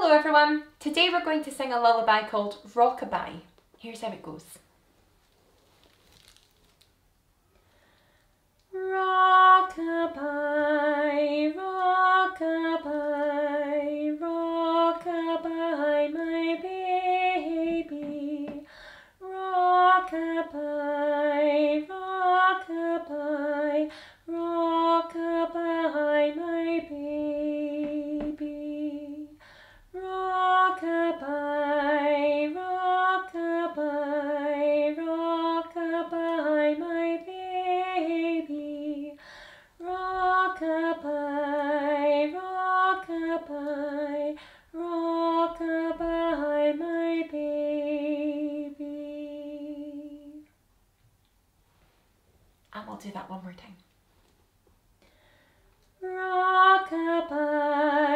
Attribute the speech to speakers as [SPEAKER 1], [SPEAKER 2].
[SPEAKER 1] Hello everyone, today we're going to sing a lullaby called Rock-a-Bye. Here's how it goes. Rock-a-bye, rock-a-bye, rock-a-bye, my baby. Rock-a-bye, rock-a-bye, rock-a-bye, my baby. Rock-a-bye, rock-a-bye, rock-a-bye, my baby. Rock-a-bye, rock-a-bye, rock-a-bye, my baby. And we'll do that one more time. Rock-a-bye.